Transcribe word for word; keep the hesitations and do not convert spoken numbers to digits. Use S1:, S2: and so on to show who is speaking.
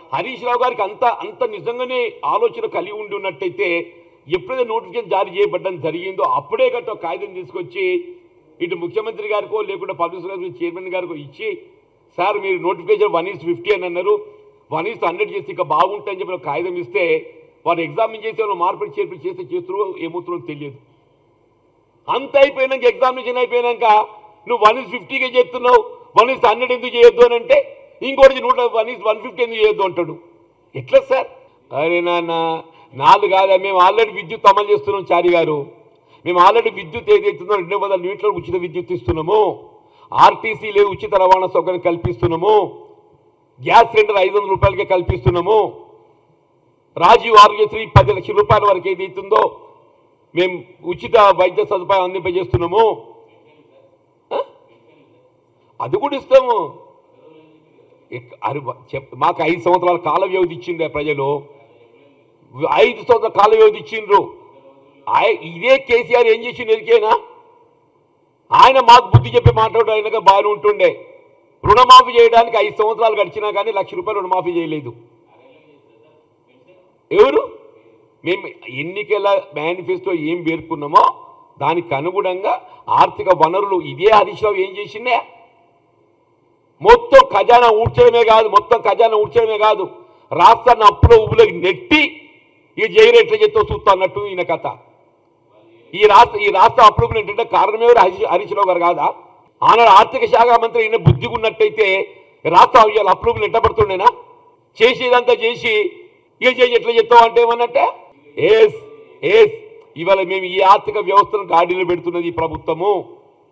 S1: హరీష్ రావు గారికి అంత అంత నిజంగానే ఆలోచన కలిగి ఉండి ఉన్నట్టయితే ఎప్పుడైతే నోటిఫికేషన్ జారీ చేయబడ్డం జరిగిందో అప్పుడే గట్ట కాగితం తీసుకొచ్చి ఇటు ముఖ్యమంత్రి గారికో లేకుంటే పబ్లిక్ సర్వీస్ చైర్మన్ గారికో ఇచ్చి సార్ మీరు నోటిఫికేషన్ వన్ ఈస్ ఫిఫ్టీ అని అన్నారు వన్ ఈస్ హండ్రెడ్ చేస్తే ఇంకా బాగుంటాయని చెప్పిన కాగితం ఇస్తే వారు ఎగ్జామిన్ చేసి వాళ్ళు మార్పిడి చేర్పిడి చేస్తే చేస్తున్నా ఏమవుతుందో తెలియదు. అంత అయిపోయినాక ఎగ్జామినేషన్ అయిపోయినాక నువ్వు వన్ ఈస్ ఫిఫ్టీకే చేస్తున్నావు వన్ ఈస్ హండ్రెడ్ ఎందుకు చేయొద్దు అని అంటే ఇంకోటి నూట వన్ ఈస్ వన్ ఫిఫ్టీ ఎందుకు చేయొద్దు అంటాడు. ఎట్లా సార్? అరే నాన్న నాలుగు కాదా మేము ఆల్రెడీ విద్యుత్ అమలు చేస్తున్నాం చారి గారు. మేము ఆల్రెడీ విద్యుత్ ఏదైతుందో రెండు వందల యూనిట్ల ఉచిత విద్యుత్ ఇస్తున్నాము. ఆర్టీసీ లేదు ఉచిత రవాణా సౌకర్యం కల్పిస్తున్నాము. గ్యాస్ సిలిండర్ ఐదు వందల రూపాయలకే కల్పిస్తున్నాము. రాజీవ్ ఆరోగ్యశ్రీ పది లక్షల రూపాయల వరకు ఏదైతుందో మేము ఉచిత వైద్య సదుపాయం అందింపజేస్తున్నాము. అది కూడా ఇస్తాము. మాకు ఐదు సంవత్సరాల కాల వ్యవధి ఇచ్చిండ్రు ప్రజలు. ఐదు సంవత్సరాల కాల వ్యవధి ఇచ్చిండ్రు. ఇదే కేసీఆర్ ఏం చేసిండు ఎరికేనా? ఆయన మాకు బుద్ధి చెప్పి మాట్లాడు ఆయనగా బాగానే ఉంటుండే. రుణమాఫీ చేయడానికి ఐదు సంవత్సరాలు గడిచినా కానీ లక్ష రూపాయలు రుణమాఫీ చేయలేదు. ఎవరు? మేము ఎన్నికల మేనిఫెస్టో ఏం పేర్కొన్నామో దానికి అనుగుణంగా ఆర్థిక వనరులు ఇదే హరీష్ రావు ఏం చేసిండే మొత్తం ఖజానా ఊడ్చడమే కాదు మొత్తం ఖజానా ఊడ్చడమే కాదు రాష్ట్రాన్ని అప్పులో ఊబులోకి నెట్టి ఈ జైరేట్ల చేత్తో చూస్తా అన్నట్టు ఈయన కథ. ఈ రాష్ట్ర ఈ రాష్ట్ర అప్పులకు ఏంటంటే కారణమేవారు హరీష్ హరీష్ రావు గారు కాదా? ఆనాడు ఆర్థిక శాఖ మంత్రి ఈయన బుద్ధిగా ఉన్నట్టయితే రాష్ట్ర అప్పులకు నెట్టబడుతుండేనా? చేసేదంతా చేసి ఇక చేసి ఎట్లా చెప్తావు అంటే ఏమన్నట్టే ఎస్ ఎస్ ఇవాళ మేము ఈ ఆర్థిక వ్యవస్థను గాడిలో పెడుతున్నది ఈ ప్రభుత్వము.